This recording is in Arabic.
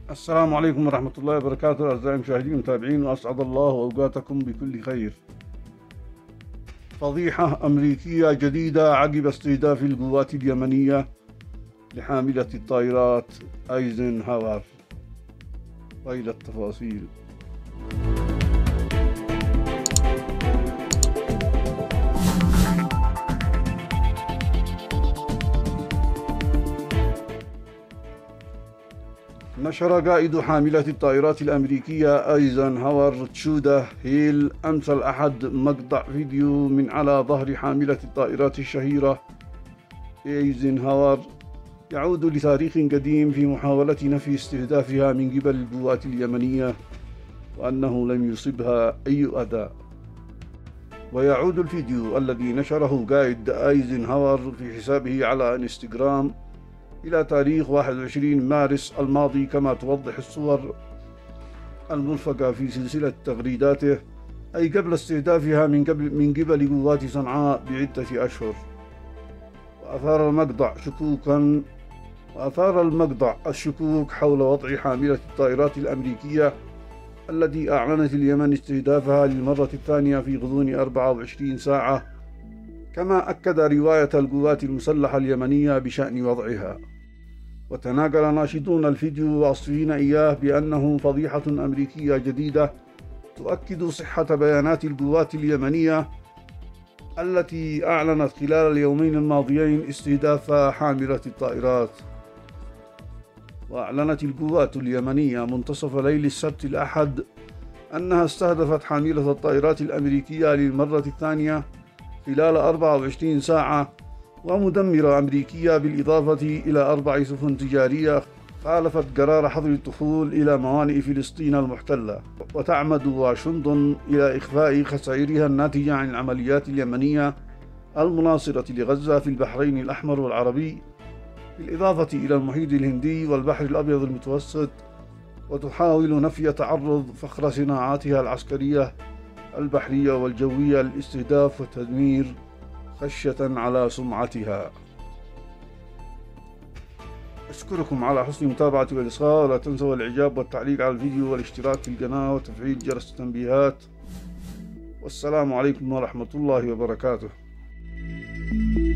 السلام عليكم ورحمة الله وبركاته أعزائي المشاهدين المتابعين، وأسعد الله أوقاتكم بكل خير. فضيحة أمريكية جديدة عقب استهداف القوات اليمنية لحاملة الطائرات أيزنهاور، وإلى التفاصيل. نشر قائد حاملة الطائرات الأمريكية أيزنهاور تشودا هيل أمس الأحد مقطع فيديو من على ظهر حاملة الطائرات الشهيرة أيزنهاور يعود لتاريخ قديم في محاولة نفي استهدافها من قبل القوات اليمنية، وأنه لم يصبها أي أذى. ويعود الفيديو الذي نشره قائد أيزنهاور في حسابه على انستغرام إلى تاريخ 21 مارس الماضي، كما توضح الصور الملفقة في سلسلة تغريداته، أي قبل استهدافها من قبل قوات صنعاء بعدة أشهر. وأثار المقطع الشكوك حول وضع حاملة الطائرات الأمريكية التي أعلنت اليمن استهدافها للمرة الثانية في غضون 24 ساعة، كما أكد رواية القوات المسلحة اليمنية بشأن وضعها. وتناقل ناشطون الفيديو واصفين إياه بأنه فضيحة أمريكية جديدة تؤكد صحة بيانات القوات اليمنية التي أعلنت خلال اليومين الماضيين استهداف حاملة الطائرات. وأعلنت القوات اليمنية منتصف ليل السبت الأحد أنها استهدفت حاملة الطائرات الأمريكية للمرة الثانية خلال 24 ساعة، ومدمرة أمريكية بالإضافة إلى 4 سفن تجارية خالفت قرار حظر الدخول إلى موانئ فلسطين المحتلة. وتعمد واشنطن إلى إخفاء خسائرها الناتجة عن العمليات اليمنية المناصرة لغزة في البحرين الأحمر والعربي، بالإضافة إلى المحيط الهندي والبحر الأبيض المتوسط، وتحاول نفي تعرض فخر صناعاتها العسكرية البحرية والجوية للاستهداف والتدمير خشية على سمعتها. أشكركم على حسن المتابعة والإصغاء، ولا تنسوا الإعجاب والتعليق على الفيديو والاشتراك في القناة وتفعيل جرس التنبيهات. والسلام عليكم ورحمة الله وبركاته.